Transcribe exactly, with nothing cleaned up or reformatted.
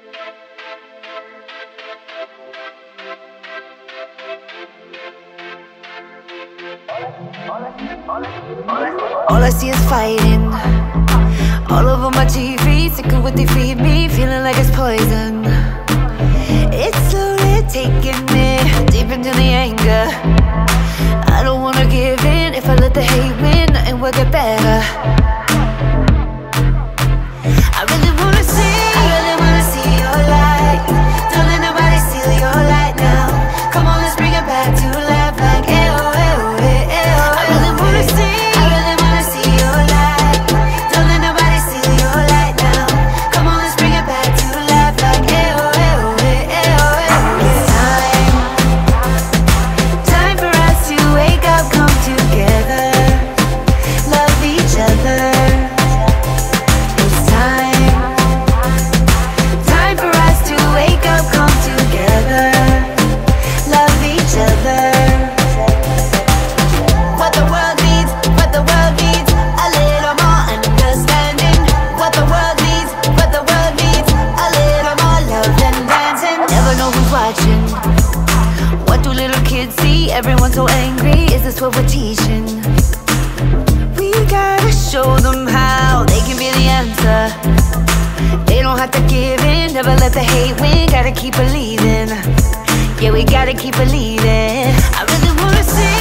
All I see is fighting all over my T V, sick of what they feed me, feeling like it's poison. It's slowly taking me deep into the anger. I don't wanna give in. If I let the hate win, nothing will get better. I really wanna see, I really wanna see your light. Don't let nobody steal your light now. Come on, let's bring it back to life like ew, ew, ew, ew. I really wanna see, I really wanna see your light. Don't let nobody steal your light now. Come on, let's bring it back to life like ew, ew, ew, ew. It's time, time for us to wake up, come together, love each other. It's time, time for us to wake up, come together, love each other. What the world needs, what the world needs, a little more understanding. What the world needs, what the world needs, a little more love and dancing. Never know who's watching. What do little kids see? Everyone's so angry. Is this what we're teaching? We gotta show them how they can be the answer. They don't have to give in, never let the hate win. Gotta keep believing. Yeah, we gotta keep believing. I really wanna see,